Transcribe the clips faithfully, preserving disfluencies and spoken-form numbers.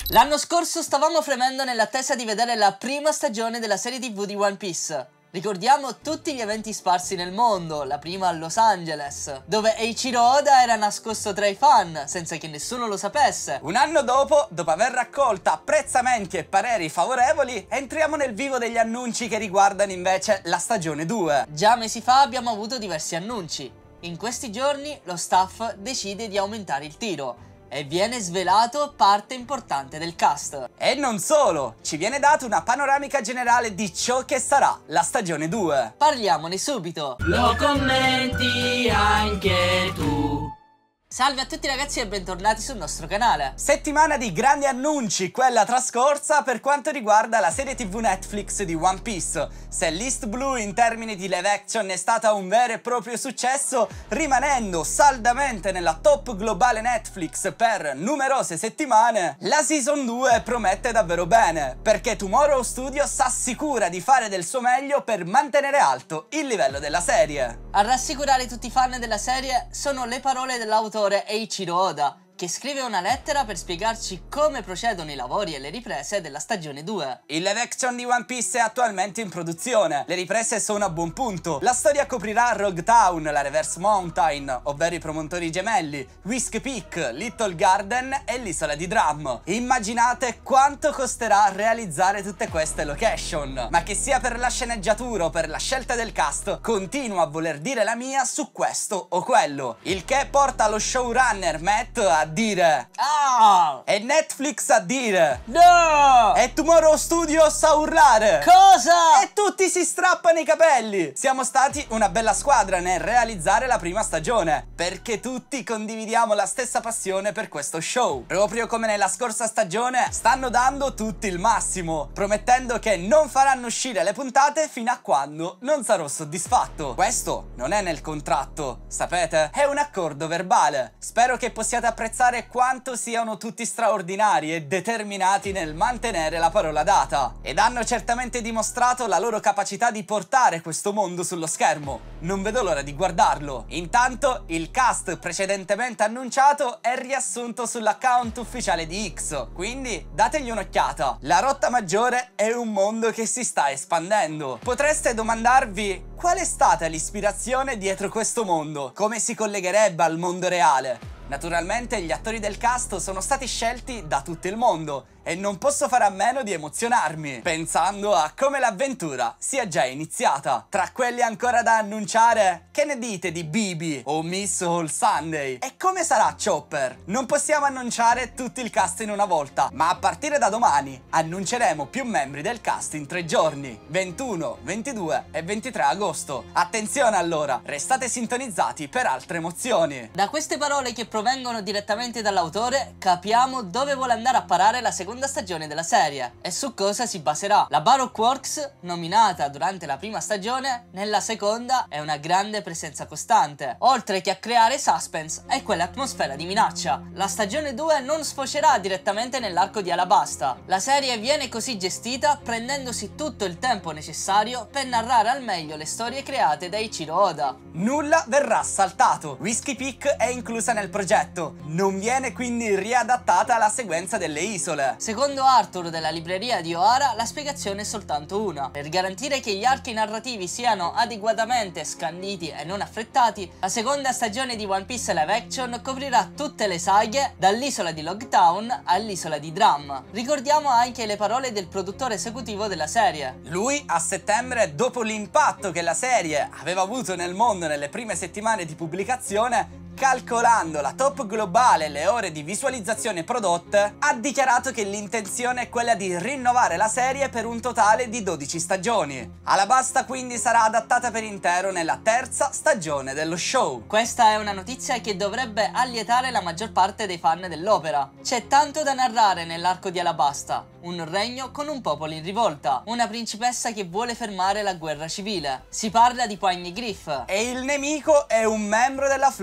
L'anno scorso stavamo fremendo nell'attesa di vedere la prima stagione della serie tivù di One Piece. Ricordiamo tutti gli eventi sparsi nel mondo, la prima a Los Angeles, dove Eiichiro Oda era nascosto tra i fan, senza che nessuno lo sapesse. Un anno dopo, dopo aver raccolto apprezzamenti e pareri favorevoli, entriamo nel vivo degli annunci che riguardano invece la stagione due. Già mesi fa abbiamo avuto diversi annunci. In questi giorni lo staff decide di aumentare il tiro e viene svelato parte importante del cast. E non solo, ci viene data una panoramica generale di ciò che sarà la stagione due. Parliamone subito. Lo commenti anche tu. Salve a tutti ragazzi e bentornati sul nostro canale. Settimana di grandi annunci, quella trascorsa per quanto riguarda la serie tivù Netflix di One Piece. Se l'East Blue in termini di live action è stata un vero e proprio successo, rimanendo saldamente nella top globale Netflix per numerose settimane, la Season due promette davvero bene, perché Tomorrow Studio s'assicura di fare del suo meglio per mantenere alto il livello della serie. A rassicurare tutti i fan della serie sono le parole dell'autore Eiichiro Oda, che scrive una lettera per spiegarci come procedono i lavori e le riprese della stagione due. Il live action di One Piece è attualmente in produzione, le riprese sono a buon punto, la storia coprirà Rogue Town, la Reverse Mountain, ovvero i promontori gemelli, Whisk Peak, Little Garden e l'isola di Drum. Immaginate quanto costerà realizzare tutte queste location, ma che sia per la sceneggiatura o per la scelta del cast, continuo a voler dire la mia su questo o quello, il che porta lo showrunner Matt a dire Ah! e Netflix a dire No! e Tomorrow Studios a urlare Cosa? e tutti si strappano i capelli. Siamo stati una bella squadra nel realizzare la prima stagione, perché tutti condividiamo la stessa passione per questo show. Proprio come nella scorsa stagione stanno dando tutti il massimo, promettendo che non faranno uscire le puntate fino a quando non sarò soddisfatto. Questo non è nel contratto, sapete? È un accordo verbale. Spero che possiate apprezzare quanto siano tutti straordinari e determinati nel mantenere la parola data, ed hanno certamente dimostrato la loro capacità di portare questo mondo sullo schermo. Non vedo l'ora di guardarlo. Intanto il cast precedentemente annunciato è riassunto sull'account ufficiale di X, quindi dategli un'occhiata. La rotta maggiore è un mondo che si sta espandendo. Potreste domandarvi qual è stata l'ispirazione dietro questo mondo, come si collegherebbe al mondo reale. Naturalmente gli attori del cast sono stati scelti da tutto il mondo e non posso fare a meno di emozionarmi pensando a come l'avventura sia già iniziata. Tra quelli ancora da annunciare, che ne dite di Bibi o Miss All Sunday? E come sarà Chopper? Non possiamo annunciare tutto il cast in una volta, ma a partire da domani annunceremo più membri del cast in tre giorni, ventuno, ventidue e ventitré agosto. Attenzione allora, restate sintonizzati per altre emozioni. Da queste parole che provengono direttamente dall'autore capiamo dove vuole andare a parare la seconda stagione della serie e su cosa si baserà. La Baroque Works, nominata durante la prima stagione, nella seconda è una grande presenza costante, oltre che a creare suspense e quell'atmosfera di minaccia. La stagione due non sfocerà direttamente nell'arco di Alabasta. La serie viene così gestita prendendosi tutto il tempo necessario per narrare al meglio le storie create da Eiichiro Oda. Nulla verrà saltato. Whisk Peak è inclusa nel progetto, non viene quindi riadattata alla sequenza delle isole. Secondo Arthur della libreria di Ohara, la spiegazione è soltanto una. Per garantire che gli archi narrativi siano adeguatamente scanditi e non affrettati, la seconda stagione di One Piece live action coprirà tutte le saghe dall'isola di Logtown all'isola di Drum. Ricordiamo anche le parole del produttore esecutivo della serie. Lui a settembre, dopo l'impatto che la serie aveva avuto nel mondo nelle prime settimane di pubblicazione, calcolando la top globale e le ore di visualizzazione prodotte, ha dichiarato che l'intenzione è quella di rinnovare la serie per un totale di dodici stagioni. Alabasta quindi sarà adattata per intero nella terza stagione dello show. Questa è una notizia che dovrebbe allietare la maggior parte dei fan dell'opera. C'è tanto da narrare nell'arco di Alabasta, un regno con un popolo in rivolta, una principessa che vuole fermare la guerra civile. Si parla di Poneglyph e il nemico è un membro della flotta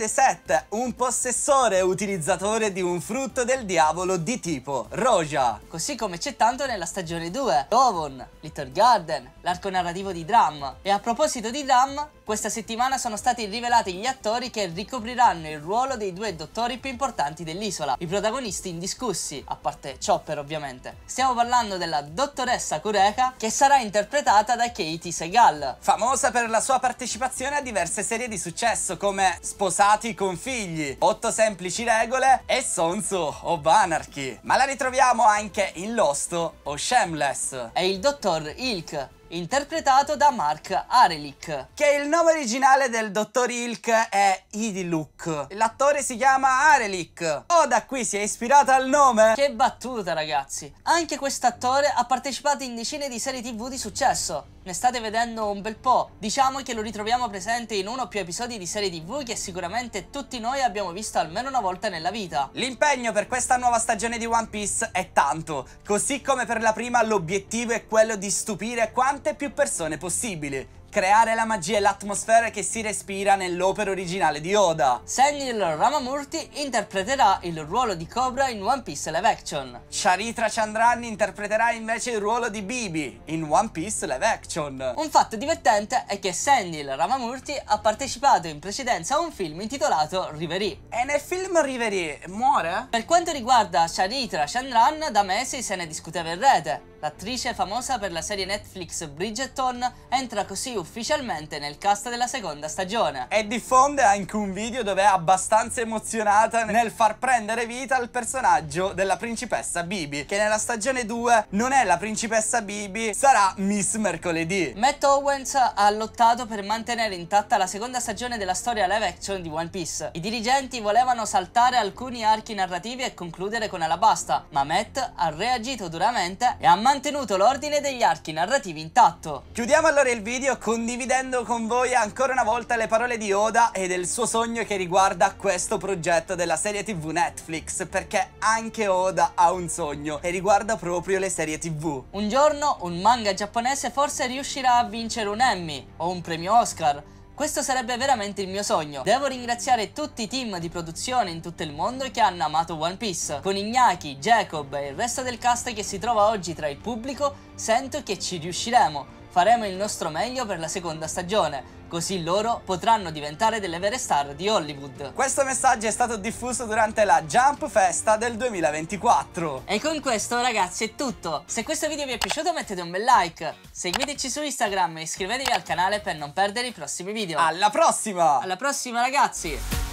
serie sette, un possessore e utilizzatore di un frutto del diavolo di tipo Roja. Così come c'è tanto nella stagione due, Dovon, Little Garden, l'arco narrativo di Drum. E a proposito di Drum, questa settimana sono stati rivelati gli attori che ricopriranno il ruolo dei due dottori più importanti dell'isola, i protagonisti indiscussi, a parte Chopper ovviamente. Stiamo parlando della dottoressa Kureka, che sarà interpretata da Katie Segal, famosa per la sua partecipazione a diverse serie di successo come Sposati con figli, Otto semplici regole e Sons of Anarchy, ma la ritroviamo anche in Lost o Shameless. e il dottor Ilk, interpretato da Mark Arelik. Che il nome originale del dottor Ilk è Idiluk. L'attore si chiama Arelik. Oh, da qui si è ispirata al nome? Che battuta, ragazzi! Anche quest'attore ha partecipato in decine di serie tv di successo. Ne state vedendo un bel po'. Diciamo che lo ritroviamo presente in uno o più episodi di serie tv che sicuramente tutti noi abbiamo visto almeno una volta nella vita. L'impegno per questa nuova stagione di One Piece è tanto. Così come per la prima, l'obiettivo è quello di stupire quante più persone possibili. Creare la magia e l'atmosfera che si respira nell'opera originale di Oda. Senil Ramamurti interpreterà il ruolo di Cobra in One Piece live action. Charitra Chandran interpreterà invece il ruolo di Bibi in One Piece live action. Un fatto divertente è che Senil Ramamurti ha partecipato in precedenza a un film intitolato Reverie. E nel film Reverie muore? Per quanto riguarda Charitra Chandran, da mesi se ne discuteva in rete. L'attrice famosa per la serie Netflix Bridgerton entra così ufficialmente nel cast della seconda stagione. E diffonde anche un video dove è abbastanza emozionata nel far prendere vita al personaggio della principessa Bibi, che nella stagione due non è la principessa Bibi, sarà Miss Mercoledì. Matt Owens ha lottato per mantenere intatta la seconda stagione della storia live action di One Piece. I dirigenti volevano saltare alcuni archi narrativi e concludere con Alabasta, ma Matt ha reagito duramente e ha mantenuto l'ordine degli archi narrativi intatto. Chiudiamo allora il video condividendo con voi ancora una volta le parole di Oda e del suo sogno che riguarda questo progetto della serie tv Netflix, perché anche Oda ha un sogno e riguarda proprio le serie tv. Un giorno un manga giapponese forse riuscirà a vincere un Emmy o un premio Oscar. Questo sarebbe veramente il mio sogno. Devo ringraziare tutti i team di produzione in tutto il mondo che hanno amato One Piece. Con Iñaki, Jacob e il resto del cast che si trova oggi tra il pubblico, sento che ci riusciremo. Faremo il nostro meglio per la seconda stagione, così loro potranno diventare delle vere star di Hollywood. Questo messaggio è stato diffuso durante la Jump Festa del duemilaventiquattro. E con questo, ragazzi, è tutto. Se questo video vi è piaciuto mettete un bel like, seguiteci su Instagram e iscrivetevi al canale per non perdere i prossimi video. Alla prossima! Alla prossima, ragazzi!